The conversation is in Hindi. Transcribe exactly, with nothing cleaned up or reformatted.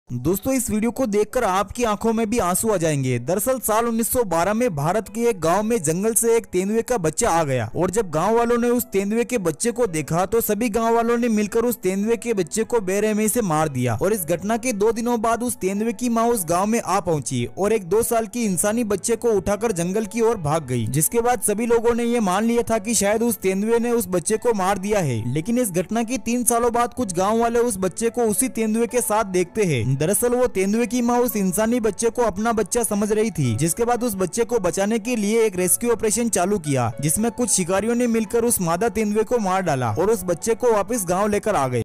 दोस्तों इस वीडियो को देखकर आपकी आंखों में भी आंसू आ जाएंगे। दरअसल साल उन्नीस सौ बारह में भारत के एक गांव में जंगल से एक तेंदुए का बच्चा आ गया और जब गांव वालों ने उस तेंदुए के बच्चे को देखा तो सभी गांव वालों ने मिलकर उस तेंदुए के बच्चे को बेरहमी से मार दिया। और इस घटना के दो दिनों बाद उस तेंदुए की माँ उस गाँव में आ पहुंची और एक दो साल की इंसानी बच्चे को उठाकर जंगल की ओर भाग गई। जिसके बाद सभी लोगों ने ये मान लिया था कि शायद उस तेंदुए ने उस बच्चे को मार दिया है। लेकिन इस घटना की तीन सालों बाद कुछ गाँव वाले उस बच्चे को उसी तेंदुए के साथ देखते हैं। दरअसल वो तेंदुए की माँ उस इंसानी बच्चे को अपना बच्चा समझ रही थी। जिसके बाद उस बच्चे को बचाने के लिए एक रेस्क्यू ऑपरेशन चालू किया जिसमें कुछ शिकारियों ने मिलकर उस मादा तेंदुए को मार डाला और उस बच्चे को वापस गांव लेकर आ गए।